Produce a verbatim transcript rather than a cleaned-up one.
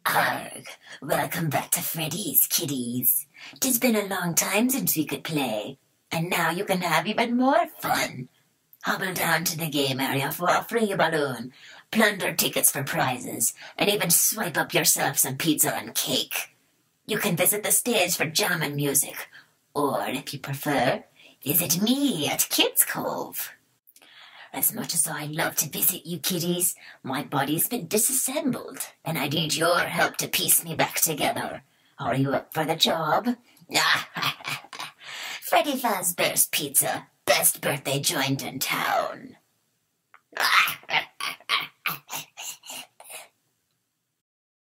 Arg, welcome back to Freddy's, kiddies. Tis been a long time since we could play, and now you can have even more fun. Hobble down to the game area for a free balloon, plunder tickets for prizes, and even swipe up yourself some pizza and cake. You can visit the stage for jam and music, or, if you prefer, visit me at Kids Cove. As much as I'd love to visit you kiddies, my body's been disassembled, and I need your help to piece me back together. Are you up for the job? Freddy Fazbear's Pizza, best birthday joint in town.